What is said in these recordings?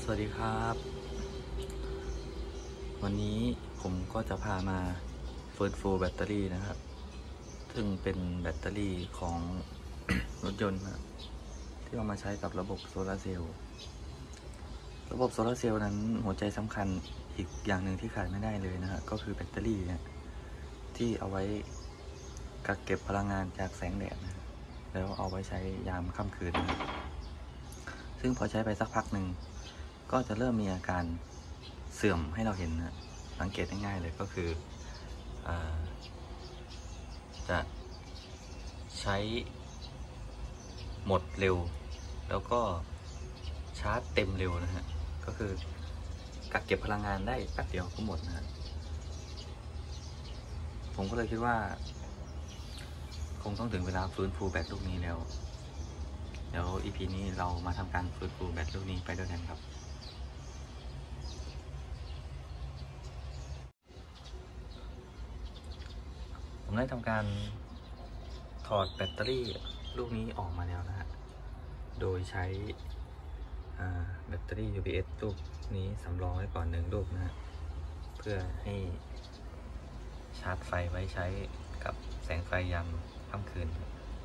วัสดีครับวันนี้ผมก็จะพามาฟื้นฟูแบตเตอรี่นะครับซึ่งเป็นแบตเตอรี่ของ รถยนต์นะที่เอามาใช้กับระบบโซลาร์เซลล์นั้นหัวใจสำคัญอีกอย่างหนึ่งที่ขาดไม่ได้เลยนะฮะก็คือแบตเตอรี่เนี่ยที่เอาไว้กักเก็บพลังงานจากแสงแดดนะแล้วเอาไว้ใช้ยามค่ำคืนนะซึ่งพอใช้ไปสักพักหนึ่งก็จะเริ่มมีอาการเสื่อมให้เราเห็นนะสังเกตง่ายๆเลยก็คือจะใช้หมดเร็วแล้วก็ชาร์จเต็มเร็วนะฮะก็คือกักเก็บพลังงานได้แป๊บเดียวก็หมดนะฮะผมก็เลยคิดว่าคงต้องถึงเวลาฟื้นฟูแบตลูกนี้แล้วเดี๋ยว EP นี้เรามาทำการฟื้นฟูแบตลูกนี้ไปด้วยกันครับผมได้ทำการถอดแบตเตอรี่ลูกนี้ออกมาแล้วนะฮะโดยใช้แบตเตอรี่ UPS ลูกนี้สำรองไว้ก่อน1ลูกนะฮะเพื่อให้ชาร์จไฟไว้ใช้กับแสงไฟยามค่ำคืน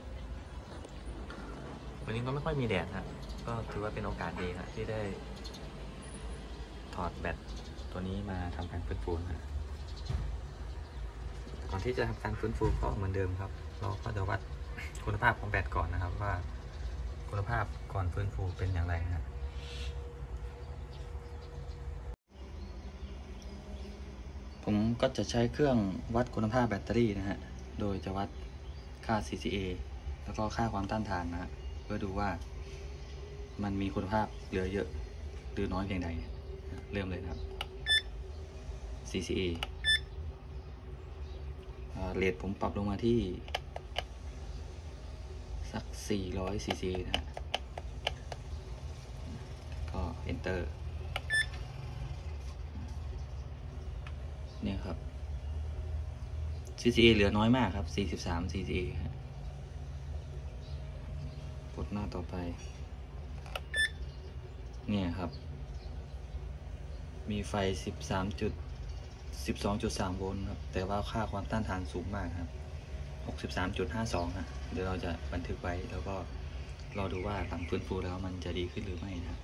วันนี้ก็ไม่ค่อยมีแดดนะก็ถือว่าเป็นโอกาสดีนะที่ได้ถอดแบตตัวนี้มาทำการฟื้นฟูนะก่อนที่จะทำการฟื้นฟูก็เหมือนเดิมครับเราก็จะวัดคุณภาพของแบตก่อนนะครับว่าคุณภาพก่อนฟื้นฟูเป็นอย่างไรนะผมก็จะใช้เครื่องวัดคุณภาพแบตเตอรี่นะฮะโดยจะวัดค่า CCA แล้วก็ค่าความต้านทานนะฮะเพื่อดูว่ามันมีคุณภาพเหลือเยอะหรือน้อยเพียงใดเริ่มเลยนะครับ CCA เรทผมปรับลงมาที่สัก400 CCA นะฮะก็ Enter เนี่ยครับ CCA เหลือน้อยมากครับ43 CCA ฮะกดหน้าต่อไปเนี่ยครับมีไฟ12.3 โวลต์ครับแต่ว่าค่าความต้านทานสูงมากครับ63.52ฮะเดี๋ยวเราจะบันทึกไว้แล้วก็รอดูว่าหลังฟื้นฟูแล้วมันจะดีขึ้นหรือไม่นะ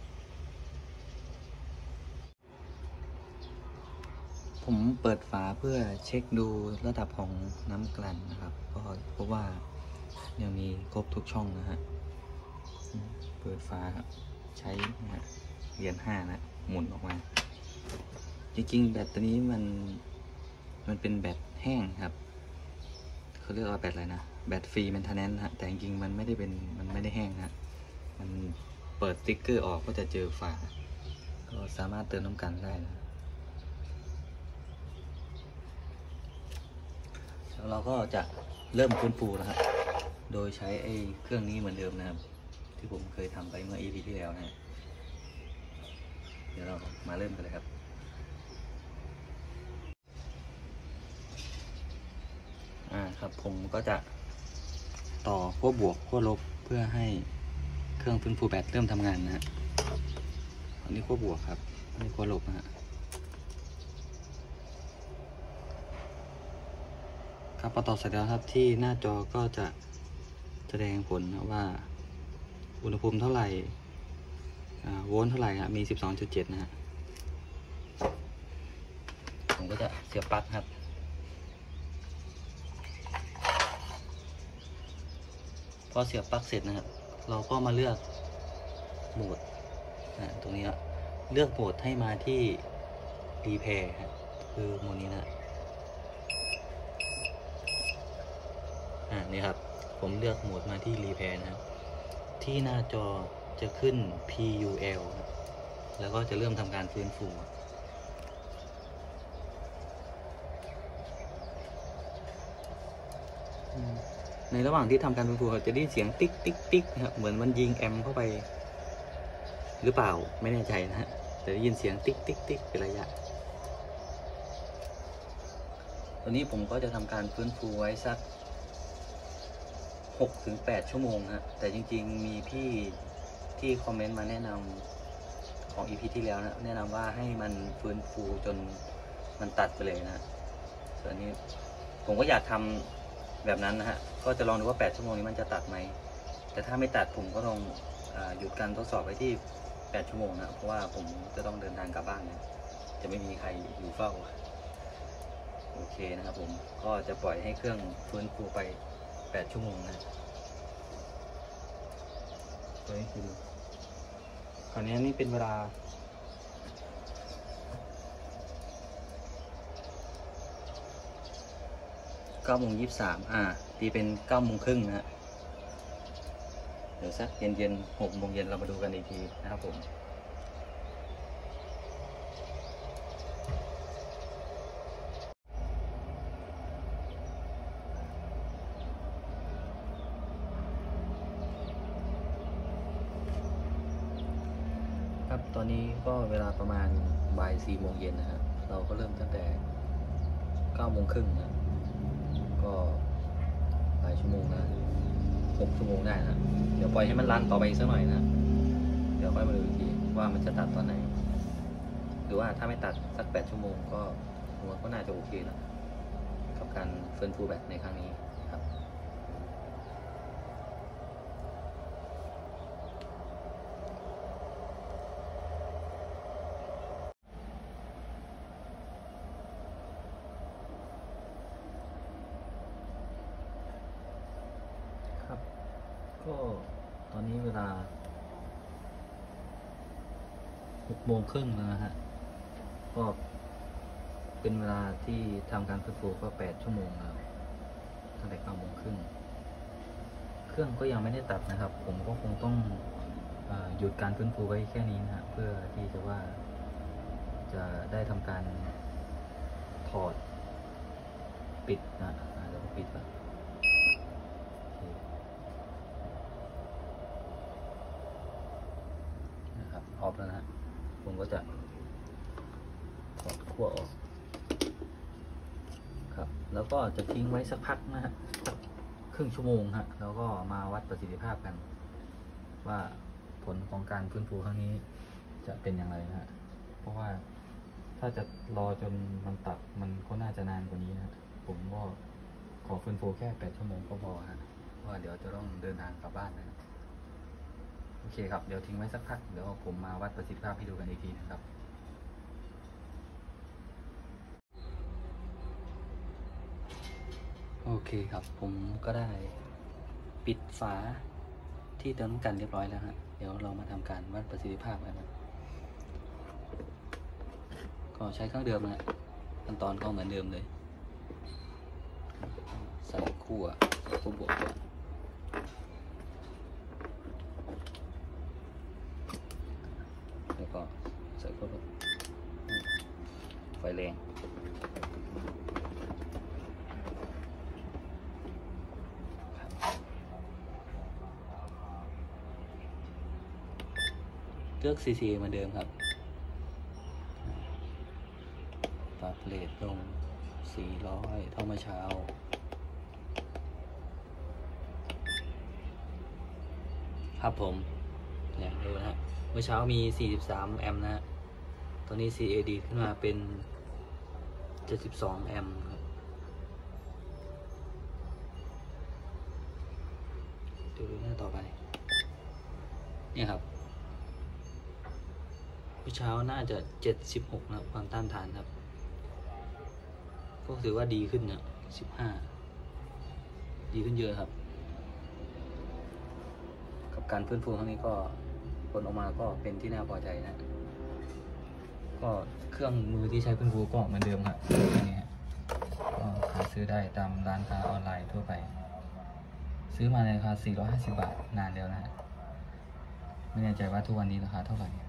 ผมเปิดฝาเพื่อเช็คดูระดับของน้ำกลั่นนะครับก็พบว่ายังมีครบทุกช่องนะฮะเปิดฝาครับใช้เหรียญ5นะหมุนออกมาจริงๆแบตตัวนี้มันเป็นแบตแห้งครับเขาเรียกว่าแบตอะไรนะแบตฟรีแมนเทนแนนซ์ฮะแต่จริงๆมันไม่ได้แห้งฮะมันเปิดสติ๊กเกอร์ออกก็จะเจอฝาก็สามารถเติมน้ำกันได้นะแล้วเราก็จะเริ่มฟื้นฟูนะครับโดยใช้ไอ้เครื่องนี้เหมือนเดิมนะครับที่ผมเคยทำไปเมื่อ EP ที่แล้วนะเดี๋ยวเรามาเริ่มกันเลยครับครับผมก็จะต่อขั้วบวกขั้วลบเพื่อให้เครื่องฟื้นฟูแบตเริ่มทำงานนะฮะอันนี้ขั้วบวกครับอันนี้ขั้วลบนะฮะครับพอต่อเสร็จแล้วครับที่หน้าจอก็จะแสดงผลนะว่าอุณหภูมิเท่าไหร่โวลต์เท่าไหร่ครับมี 12.7 นะฮะผมก็จะเสียบปลั๊กครับพอเสียบปลั๊กเสร็จนะครับเราก็มาเลือกโหมดตรงนี้เลือกโหมดให้มาที่รีเพย์คือโหมดนี้นะนี่ครับผมเลือกโหมดมาที่รีเพย์นะครับที่หน้าจอจะขึ้น PUL แล้วก็จะเริ่มทำการฟื้นฟูในระหว่างที่ทำการฟื้นฟูจะได้ยินเสียงติ๊กติ๊กติ๊กนะครับเหมือนมันยิงแอมเข้าไปหรือเปล่าไม่แน่ใจนะฮะจะได้ยินเสียงติ๊กติ๊กติ๊กเป็นระยะตอนนี้ผมก็จะทำการฟื้นฟูไว้สัก6-8 ชั่วโมงฮะแต่จริงๆมีพี่ที่คอมเมนต์มาแนะนำขอของ EP ที่แล้วนะแนะนำว่าให้มันฟื้นฟูจนมันตัดไปเลยนะส่วนนี้ผมก็อยากทำแบบนั้นนะฮะก็จะลองดูว่า8 ชั่วโมงนี้มันจะตัดไหมแต่ถ้าไม่ตัดผมก็ต้องหยุดการทดสอบไปที่8 ชั่วโมงนะเพราะว่าผมจะต้องเดินทางกลับบ้านนะจะไม่มีใครอยู่เฝ้าโอเคนะครับผมก็จะปล่อยให้เครื่องฟื้นฟูไป8 ชั่วโมงนะตัวนี้คือคราวนี้นี่เป็นเวลา9:23ตีเป็น9:30นะฮะเดี๋ยวสักเย็น6 โมงเย็นเรามาดูกันอีกทีนะครับผมครับตอนนี้ก็เวลาประมาณบ่าย4 โมงเย็นนะฮะเราก็เริ่มตั้งแต่9:30นะก็หลายชั่วโมงนะ6 ชั่วโมงได้นะเดี๋ยวปล่อยให้มันรันต่อไปอีกสักหน่อยนะเดี๋ยวค่อยมาดูอีกทีว่ามันจะตัดตอนไหนหรือว่าถ้าไม่ตัดสัก8 ชั่วโมงก็ผมว่าก็น่าจะโอเคแล้วกับการฟื้นฟูแบตในครั้งนี้ครับครับก็ตอนนี้เวลา6 โมงครึ่งแล้วนะฮะก็เป็นเวลาที่ทำการฟื้นฟูก็8 ชั่วโมงแล้วตั้งแต่9:30เครื่องก็ยังไม่ได้ตัดนะครับผมก็คงต้องหยุดการฟื้นฟูไว้แค่นี้นะฮะเพื่อที่จะว่าจะได้ทำการถอดปิดนะเดี๋ยวปิดก่อนนะครับออฟแล้วนะฮะผมก็จะถอดขั้วออกครับแล้วก็จะทิ้งไว้สักพักนะฮะสักครึ่งชั่วโมงฮะแล้วก็มาวัดประสิทธิภาพกันว่าผลของการฟื้นฟูครั้งนี้จะเป็นอย่างไรนะฮะเพราะว่าถ้าจะรอจนมันตัดมันก็น่าจะนานกว่านี้นะผมก็ขอฟื้นฟูแค่8 ชั่วโมงก็พอฮะเพราะว่าเดี๋ยวจะต้องเดินทางกลับบ้านนะโอเคครับเดี๋ยวทิ้งไว้สักพักเดี๋ยวผมมาวัดประสิทธิภาพให้ดูกันอีกทีนะครับโอเคครับผมก็ได้ปิดฝาที่เติมน้ำกันเรียบร้อยแล้วฮะเดี๋ยวเรามาทำการวัดประสิทธิภาพกันนะก็ใช้เครื่องเดิมนะขั้นตอนก็เหมือนเดิมเลยใส่ขั้วบวกก่อนแล้วก็ใส่ขั้วลบไฟแรงเลือก CCA เหมือนเดิมครับปรับเรทลง400เท่าเมื่อเช้าครับผมเนี่ยดูนะฮะเมื่อเช้ามี43 แอมป์นะฮะตอนนี้ CAD ขึ้นมาเป็น72 แอมป์ครับดูหน้าต่อไปเนี่ยครับเมื่อเช้าน่าจะ76นะความต้านทานครับก็ถือว่าดีขึ้นนะ15ดีขึ้นเยอะครับกับการฟื้นฟูครั้งนี้ก็ผลออกมาก็เป็นที่น่าพอใจนะก็เครื่องมือที่ใช้ฟื้นฟูก็เหมือนเดิมครับนี่ฮะก็หาซื้อได้ตามร้านค้าออนไลน์ทั่วไปซื้อมาในราคา450 บาทนานแล้วนะฮะไม่แน่ใจว่าทุกวันนี้ราคาเท่าไหร่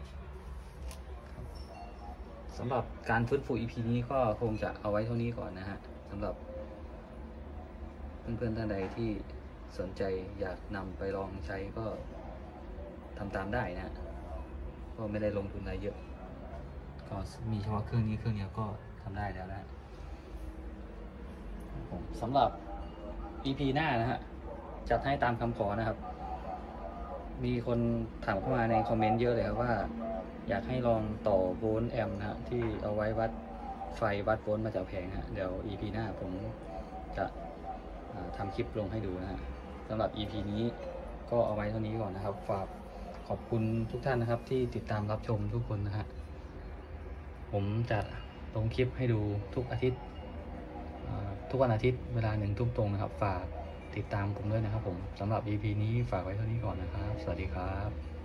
สำหรับการฟื้นฟู EP นี้ก็คงจะเอาไว้เท่านี้ก่อนนะฮะสำหรับเพื่อนๆท่านใดที่สนใจอยากนำไปลองใช้ก็ทำตามได้นะก็ไม่ได้ลงทุนอะไรเยอะก็มีเฉพาะเครื่องนี้เครื่องเดียวก็ทำได้แล้วนะสำหรับ EP หน้านะฮะจัดให้ตามคำขอนะครับมีคนถามเข้ามาในคอมเมนต์เยอะเลยครับว่าอยากให้ลองต่อโวลต์แอมป์นะฮะที่เอาไว้วัดไฟวัดโวลต์มาจากแผงฮะเดี๋ยว EP หน้าผมจะทำคลิปลงให้ดูนะฮะสำหรับ EP นี้ก็เอาไว้เท่านี้ก่อนนะครับฝากขอบคุณทุกท่านนะครับที่ติดตามรับชมทุกคนนะฮะผมจะลงคลิปให้ดูทุกอาทิตย์ทุกวันอาทิตย์เวลา1 ทุ่มตรงนะครับฝากติดตามผมด้วยนะครับผมสำหรับ EP นี้ฝากไว้เท่านี้ก่อนนะครับสวัสดีครับ